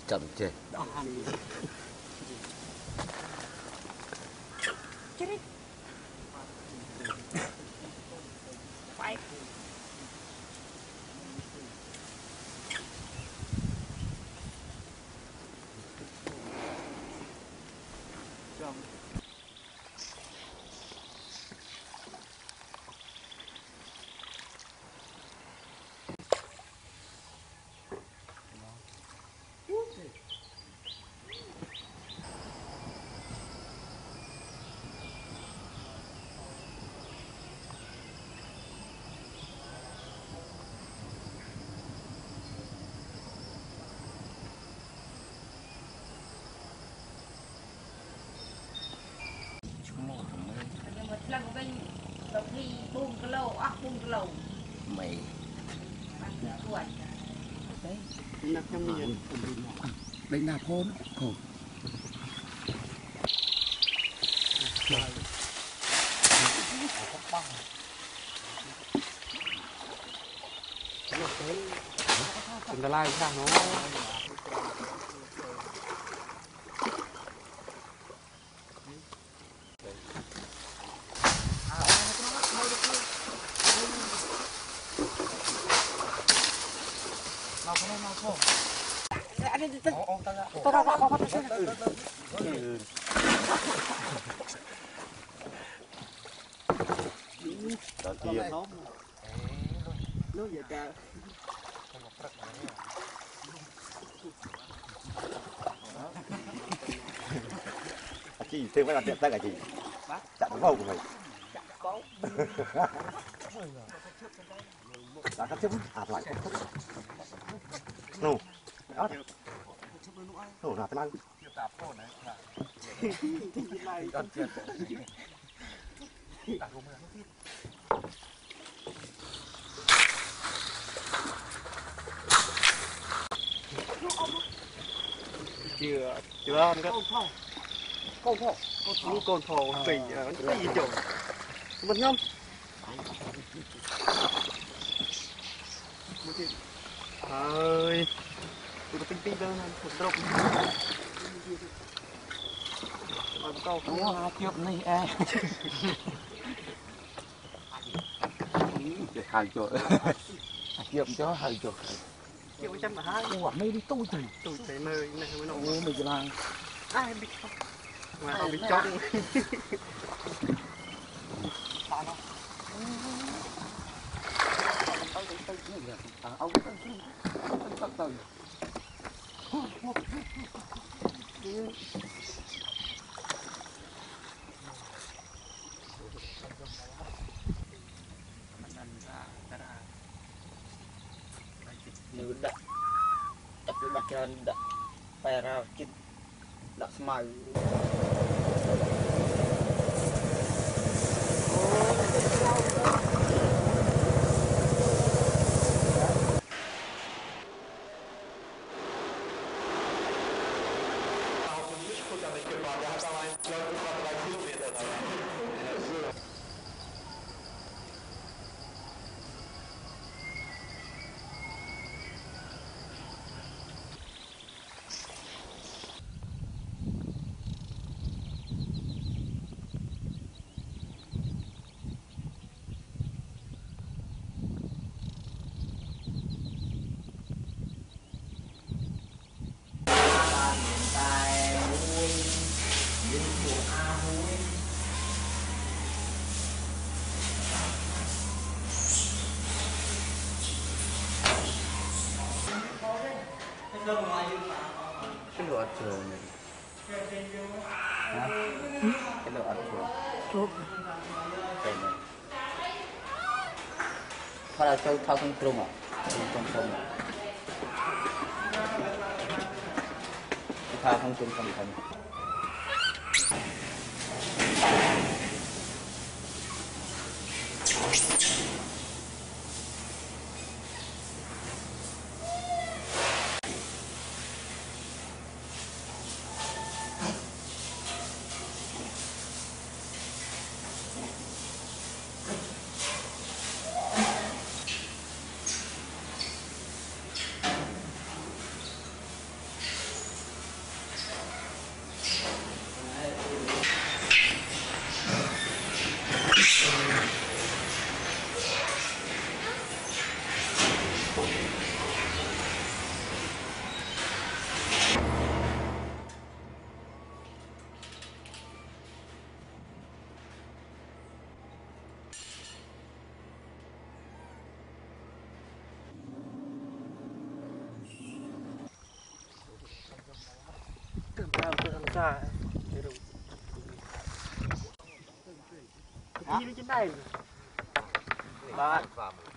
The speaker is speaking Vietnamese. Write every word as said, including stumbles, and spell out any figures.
chậm chê. Chết đi. Phải. Lần bên tập đi buông cái lầu, ác buông cái lầu mày tuổi đấy nạp trong miệng đánh nạp hôn khổ chúng ta lai sao nó chị thêm cái là tiện tay cả chị chặn cái bầu của mày đã cắt chấm ạt lại nô ớt nô là cái chưa chưa ăn cái con thỏ con con thỏ phình nó cái gì chỗ vật nhâm ơi tôi tinh tinh đơn một độc ở câu nó chụp này e hai chỗ chụp cho hai chỗ chịu trăm mà hai quả mấy đi tôi từ tôi thấy nơi này mới nổ mình chỉ là ai biết không mà họ bị trong ông từ như đặt đặt đặt ra đặt phải ra chích đặt mày cái lửa trường này cái lửa trường cái này thôi là chơi thao không trung à không không thao không trung không không Ra cái đầu cái gì trên này ba